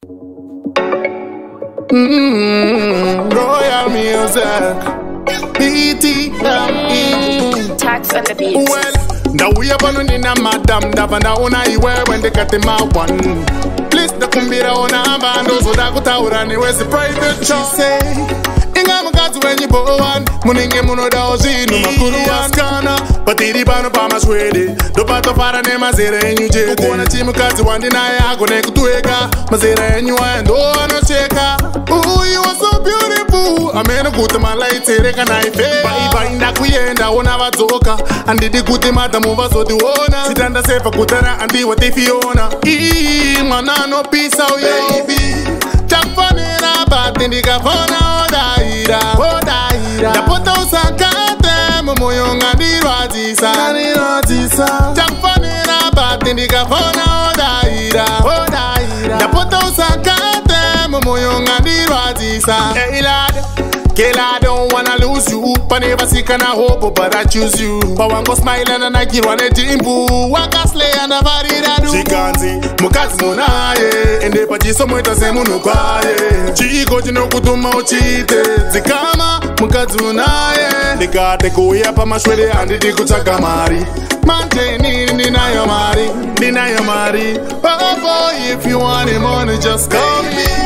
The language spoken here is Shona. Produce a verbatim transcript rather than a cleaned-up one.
Mm-hmm. Royal music, B T M E. Tarks on the beat. Well, now we are born in a madam, Davana ona iwe when they cut him out one. Please the kumbira ona ambando so da kutaura ni wesi private. She say, inga mkazu wenye boan, muninge muno da ozinu makuru waskana. Patiri bano pa Mashwede, do pato para ne mazere enyu jete. Kukuwana chimu kazi wandi na ya kone kutueka, mazere enyu ando ano cheka. Ooh, you are so beautiful. Amena kuti malaite kana ife. Baiba inda kuyenda ona vazoka. Andidi kuti madamu vazodiona. Sitanda sefa kutara andi watifiona. Ii, mwana no pisa baby. Chakfanera bati ndikafona odaira. Odaira. Dapota usakate momoyo ngandirwazisa. Ngandirwazisa. Chakfanera bati ndikafona odaira. Odaira. Dapota usakate momoyo ngandirwazisa. Hey lad, girl, I don't wanna lose you. But never see can I hope, but I choose you. But one go smile and I give one a jimbo. One can slay and a body that do. She can't see, Mukas Monaye. And the party so much as a Munukaye. She go to no good to my cheated. The Kama, Mukas Monaye. The car they go up on Mashwede and the Dikuchakamari. Manteni, deny your money, deny your money. Oh boy, if you want him on, just call me.